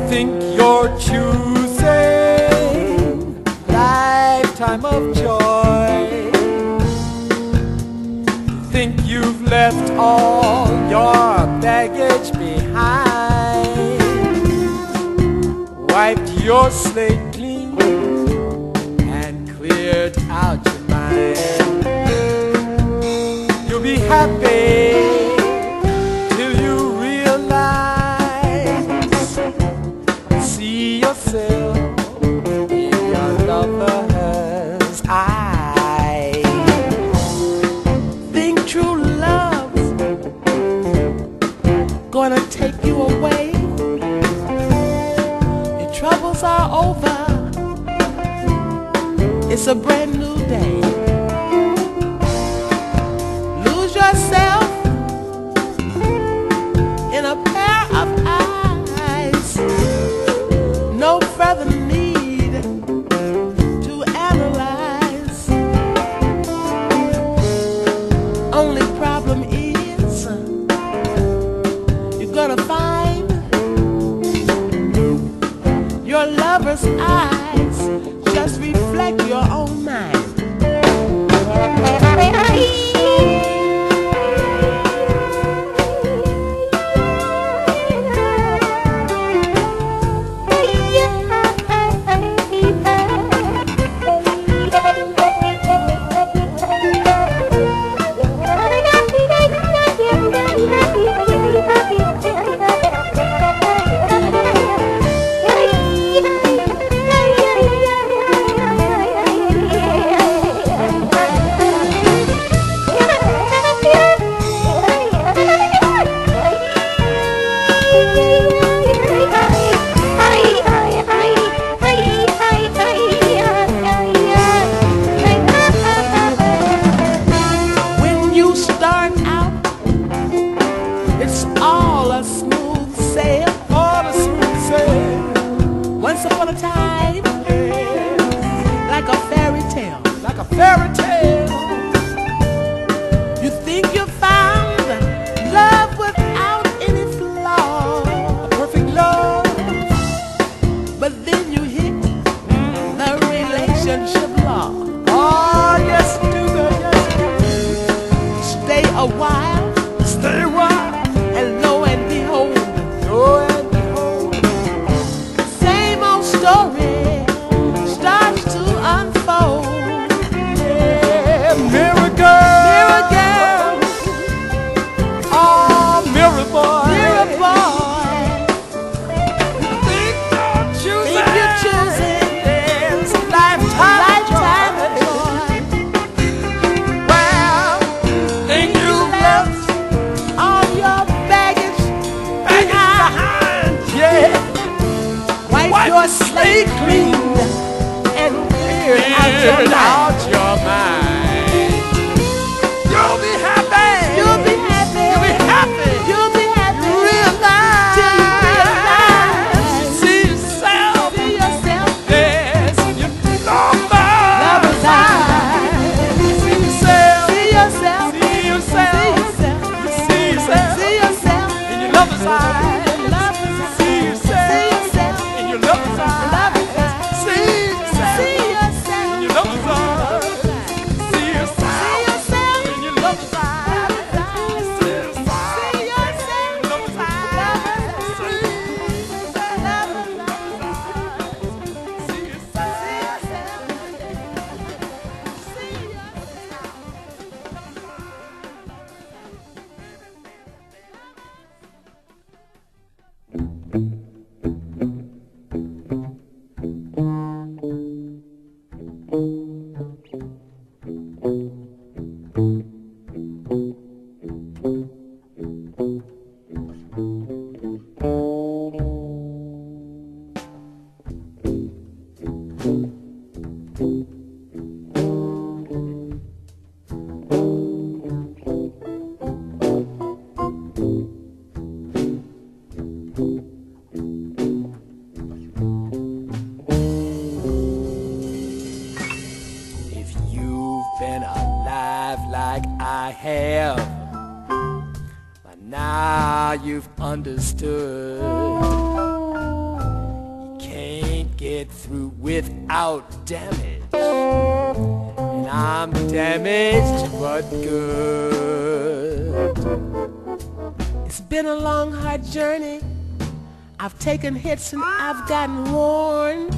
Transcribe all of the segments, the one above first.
think you're choosing lifetime of joy. Think you've left all your baggage behind, wiped your slate clean and cleared out your mind. You'll be happy till you realize, see yourself in your lover's eyes. Think true love's gonna take you away. Your troubles are over. It's a brand new day. Lose yourself in a pair of eyes. No further need to analyze. Only problem is you're gonna find your lover's eyes just reflect your own mind. Once upon a time, like a fairy tale, you think you found love without any flaw, a perfect love, but then you hit the relationship law. Oh, yes, do that, yes. Stay a while, and lo and behold, story starts to unfold. Yeah, mirror girl, oh, mirror boy, think you're choosing this lifetime of joy. Well, think you left all your baggage behind, yeah. Wipe your slate clean and clear out your mind. You'll be happy. You'll be happy. You'll be happy. You'll be happy. Realize. Till you realize. See yourself. See yourself. Yes, your lover's eyes. See yourself. See yourself. See yourself. See yourself. See yourself. In your lover's eyes. I have, but now you've understood. without damage. And I'm damaged but good. It's been a long, hard journey. I've taken hits and I've gotten worn.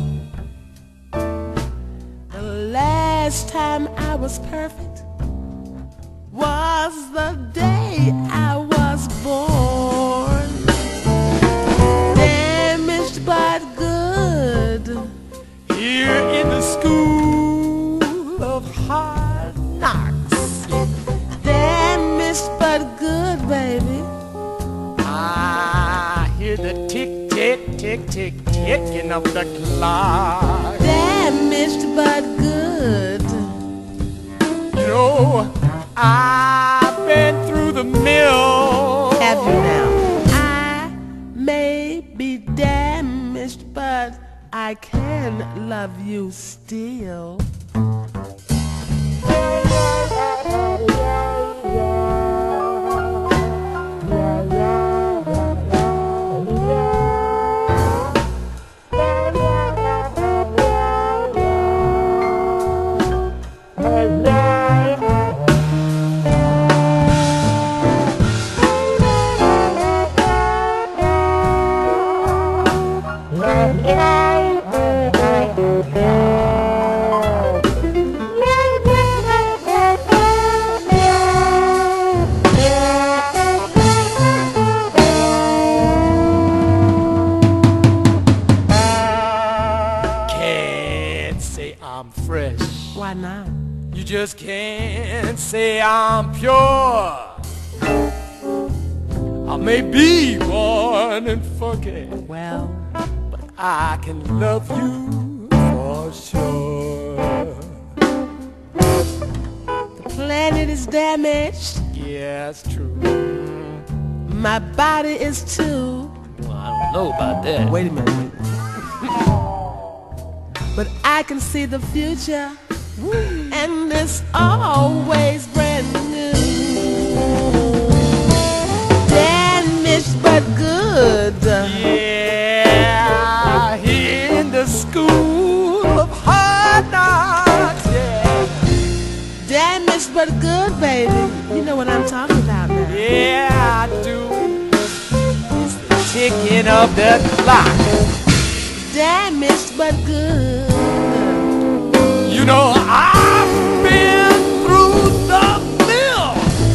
The last time I was perfect was the day I was born. Damaged but good, here in the school of hard knocks. Damaged but good, baby. I hear the tick, tick, tick, tick, ticking of the clock. Damaged but good. You know, I've been through the mill. Have you now? I may be damaged, but I can love you still. Why not? You just can't say I'm pure. I may be worn and funky, well, but I can love you for sure. The planet is damaged. Yeah, it's true. My body is too. Well, I don't know about that. Wait a minute. But I can see the future, and it's always brand new. Damaged but good. Yeah, here in the school of hard knocks. Yeah. Damaged but good, baby. You know what I'm talking about now. Yeah, I do. It's the ticking of the clock. Damaged but good. You know, I've been through the mill.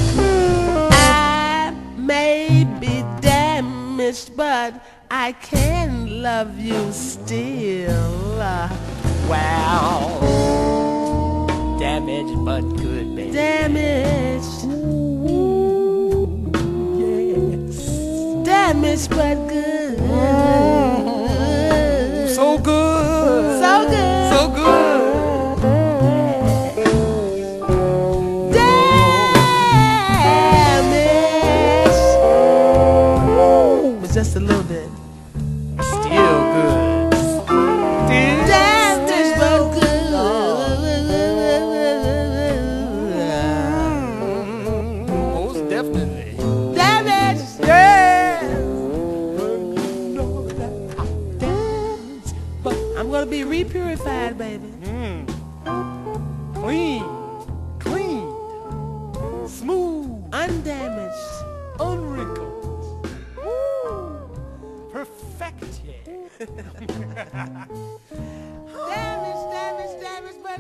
I may be damaged, but I can love you still. Wow. Damaged but good, baby. Damaged. Yes. Damaged but good. So good. So good. So good. Just a little bit. Still good. Still damaged but good. Most definitely. Damaged. Yeah. But I'm gonna be repurified, baby. Clean. Clean. Smooth. Undamaged. Unwrinkled. Perfected. Damage, damage, damage, but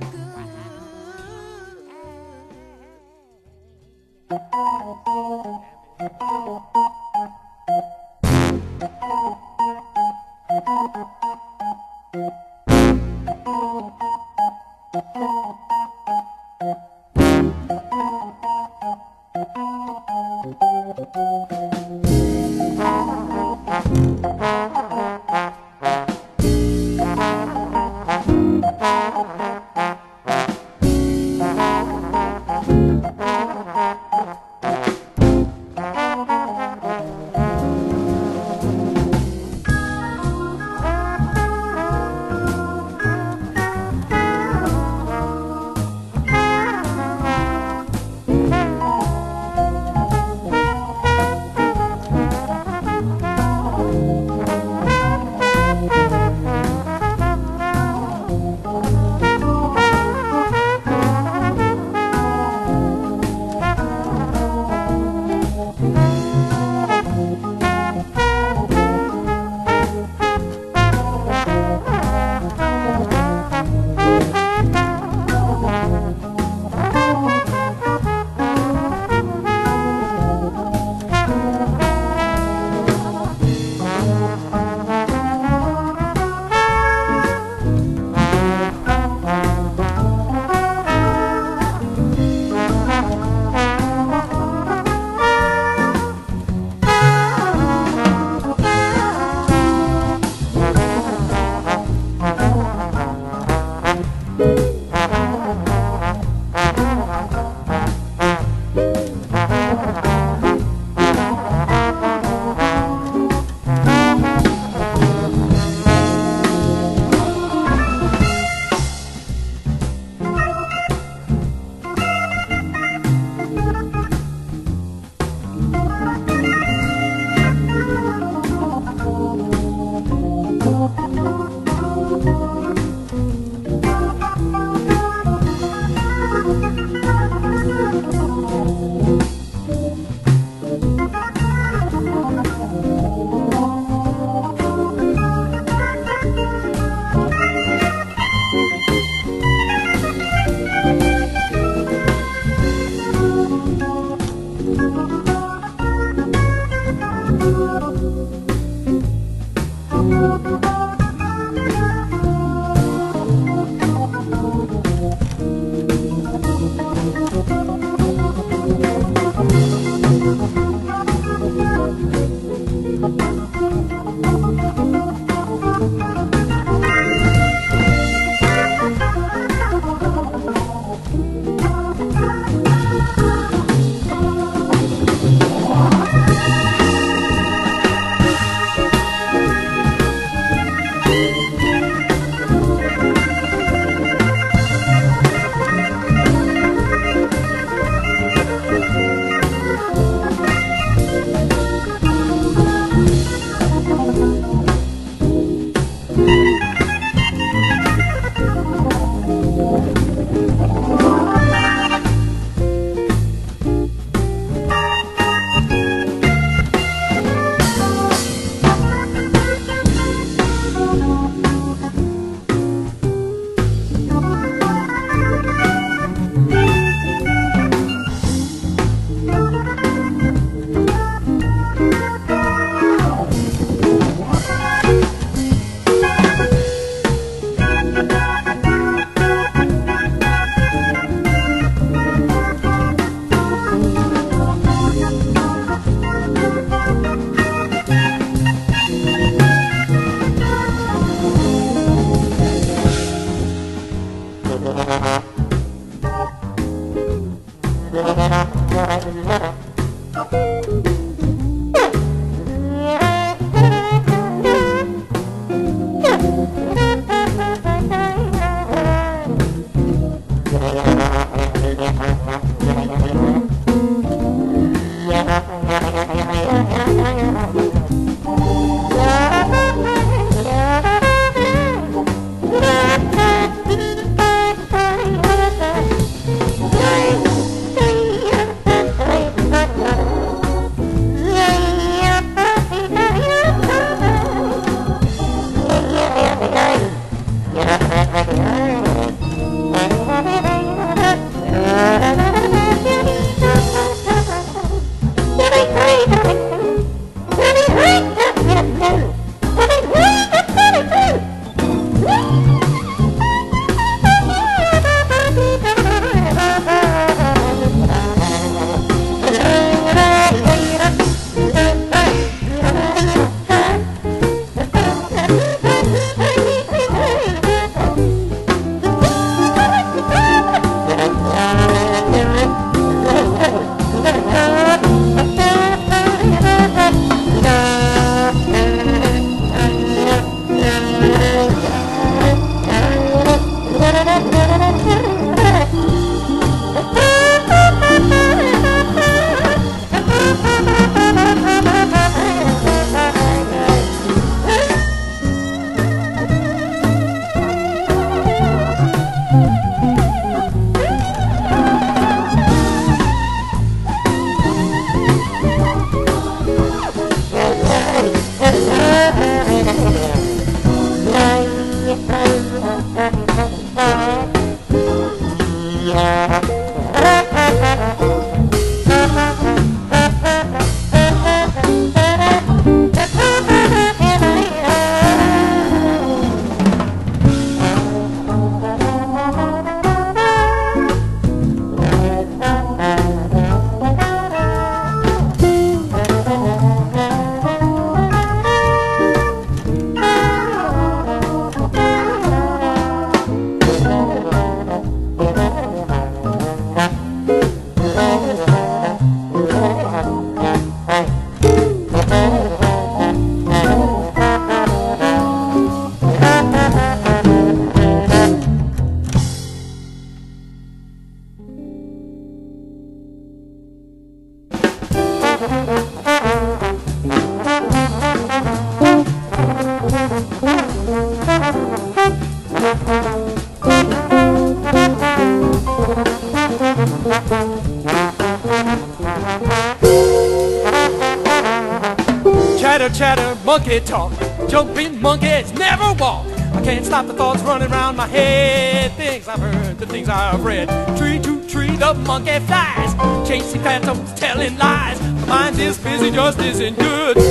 Chatter, chatter, monkey talk. Jumping monkeys never walk. I can't stop the thoughts running around my head. Things I've heard, the things I've read. Tree to tree, the monkey flies. Chasing phantoms, telling lies. My mind is busy, just isn't good. They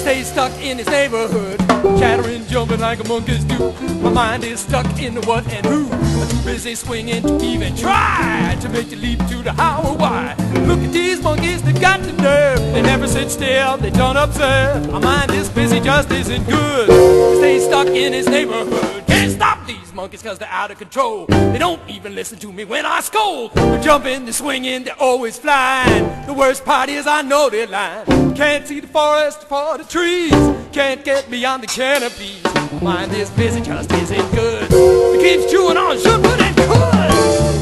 Stay stuck in his neighborhood, chattering, jumping like a monkeys do. My mind is stuck in the what and who. I'm too busy swinging to even try to make the leap to the how or why. Look at these monkeys, they got the nerve. They never sit still, they don't observe. My mind is busy, just isn't good. Stay stuck in his neighborhood. Can't stop these monkeys cause they're out of control. They don't even listen to me when I scold. They're jumping, they're swinging, they're always flying. The worst part is I know they're lying. Can't see the forest for the trees. Can't get beyond the canopies. My mind is busy, just isn't good. It keeps chewing on sugar and could.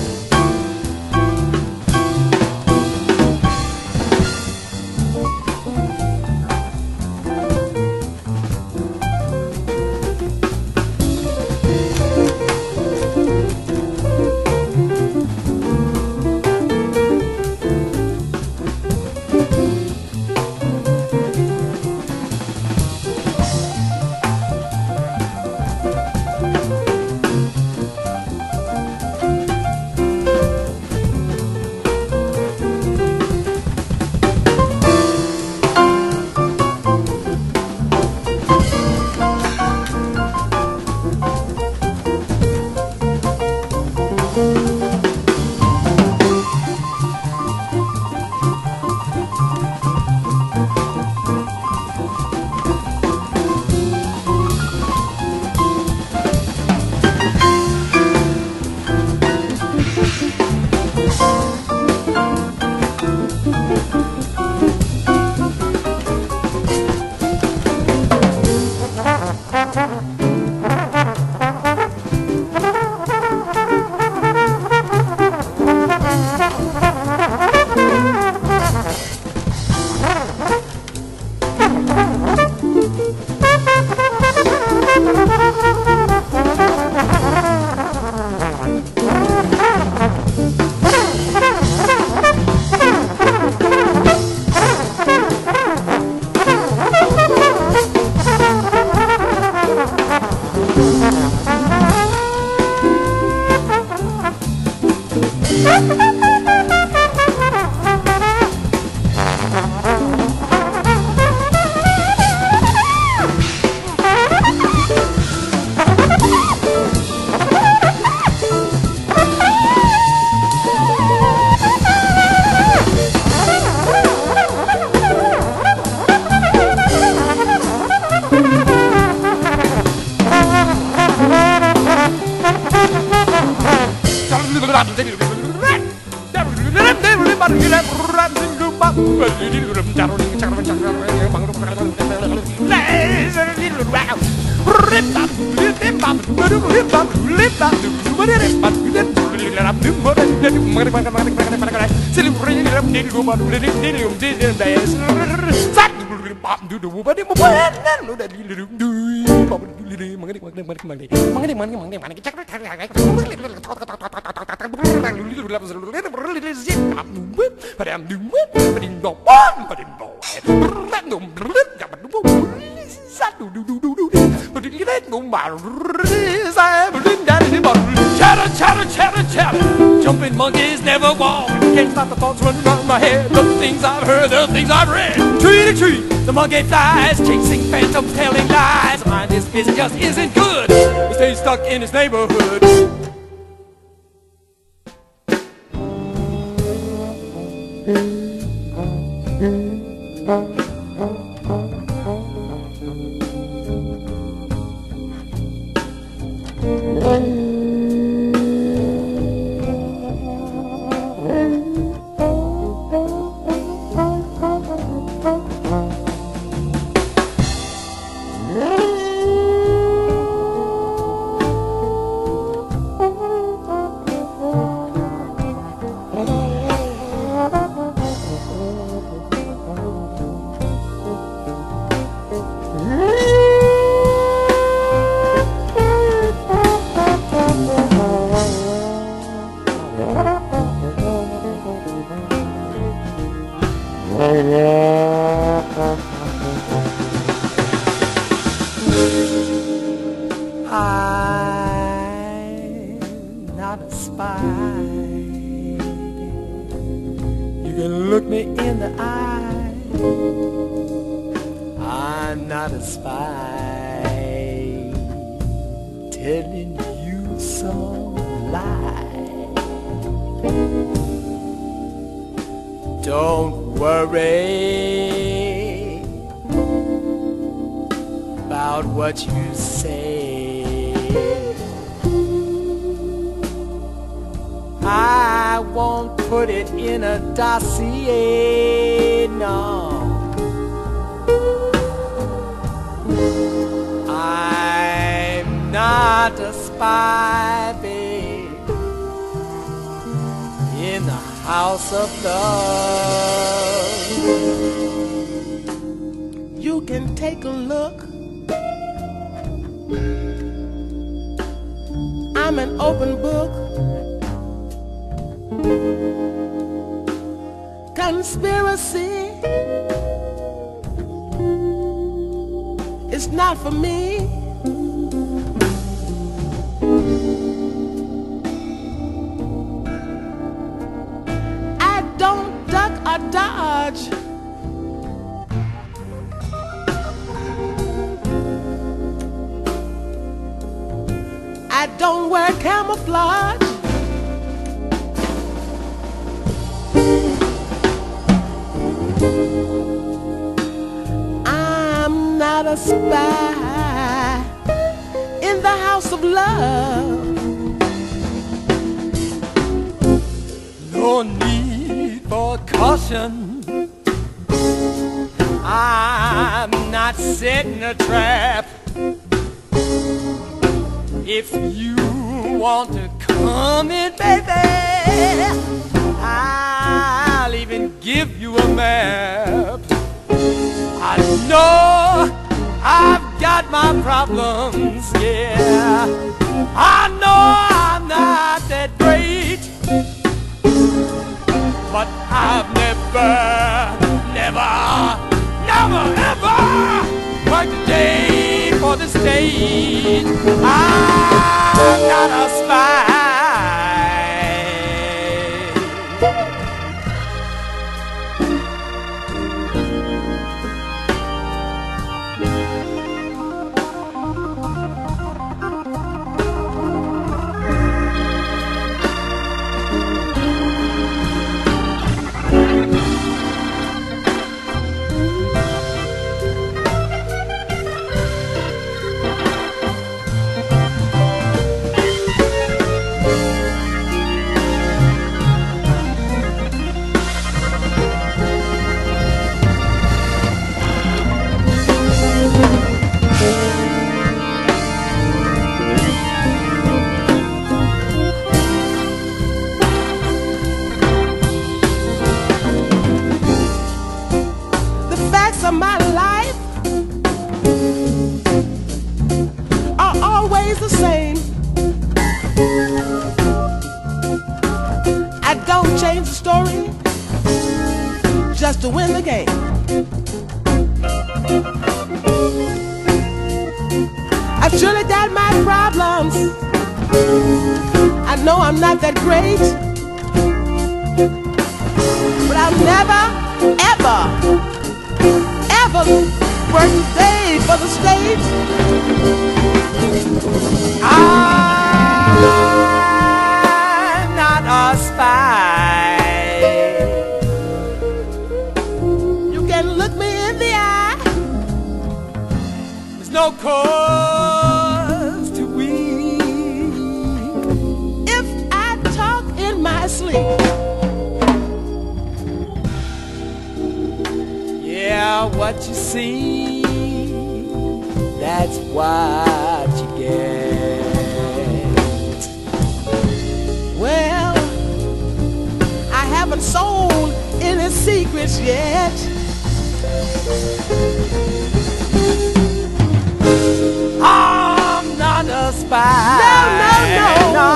Chatter, chatter, chatter, chatter. Jumping monkeys never walk. Can't stop the thoughts running around my head. The things I've heard, the things I've read. Tree to tree, the monkey flies, chasing phantoms, telling lies. Mind is busy, just isn't good. He stays stuck in his neighborhood. I'm not a spy. You can look me in the eye. I'm not a spy telling you some lie. Don't worry about what you say. I won't put it in a dossier, no. I'm not a spy, babe, in the house of love. You can take a look. I'm an open book. Conspiracy is not for me. I don't duck or dodge. I don't wear camouflage. I'm not a spy in the house of love. No need for caution. I'm not setting a trap. If you want to come in, baby, I'll even give you a map. I know I've got my problems, yeah. I know I'm not that great, but I've never, ever worked a day for the state. I'm not a spy. My life are always the same. I don't change the story just to win the game. I've surely got my problems. I know I'm not that great, but I'll never, ever work a day for the state. I'm not a spy. You can look me in the eye. There's no cause to weep if I talk in my sleep. Yeah, what you see, that's what you get. Well, I haven't sold any secrets yet. I'm not a spy. No.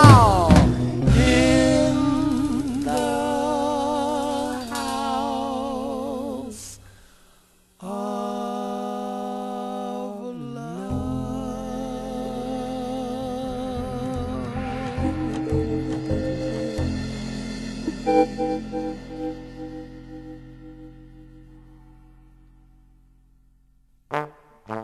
No.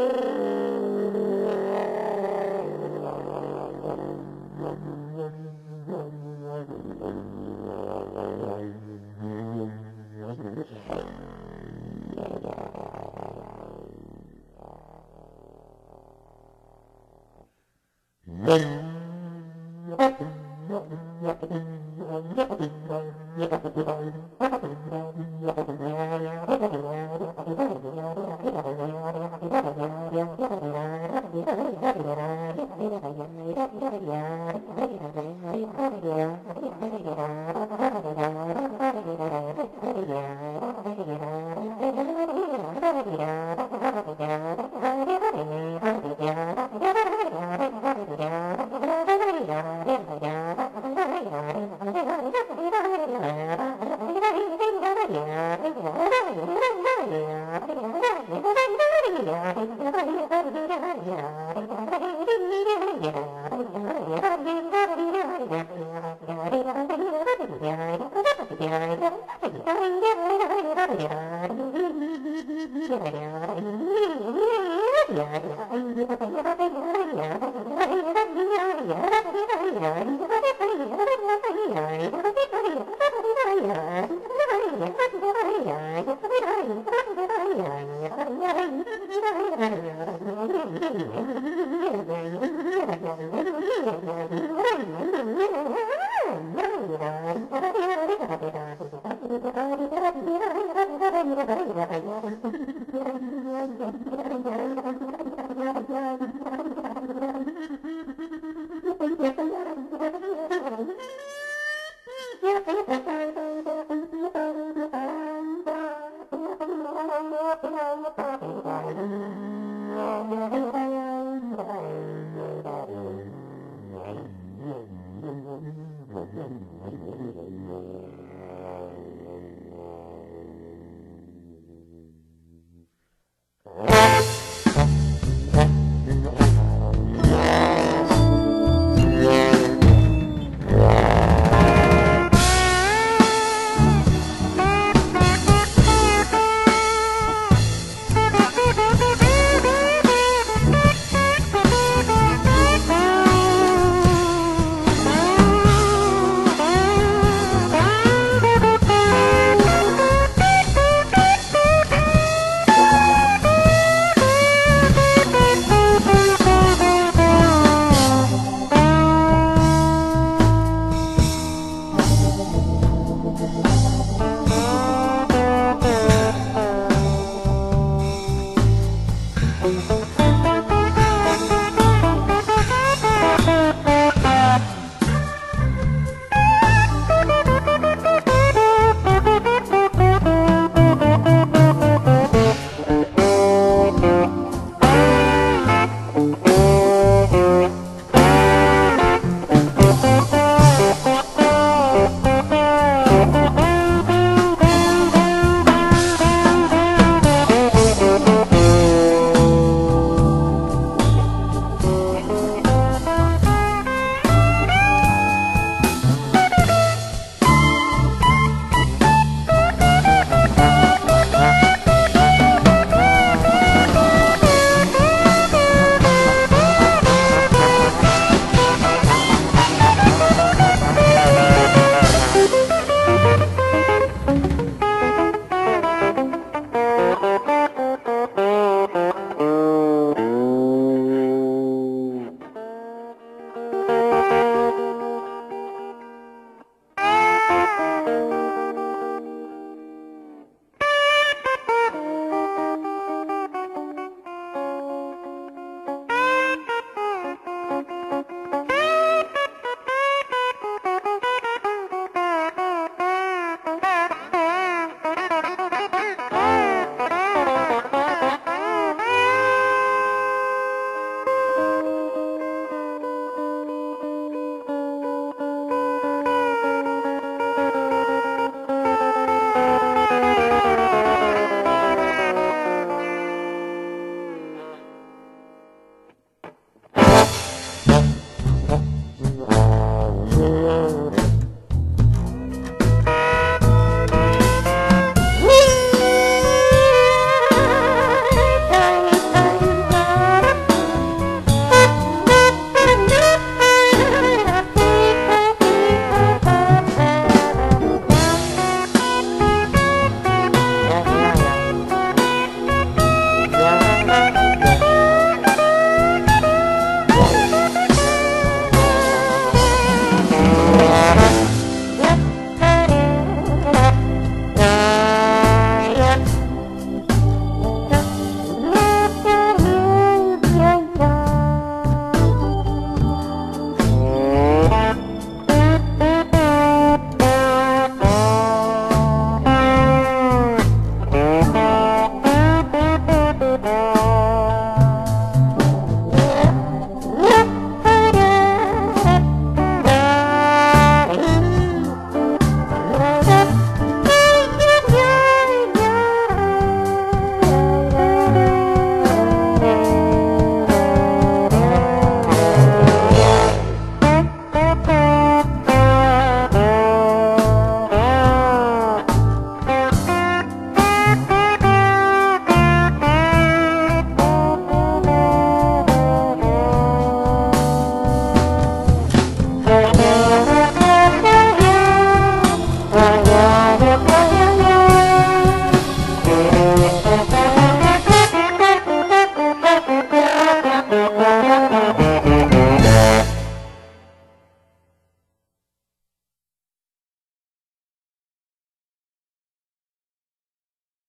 Yeah.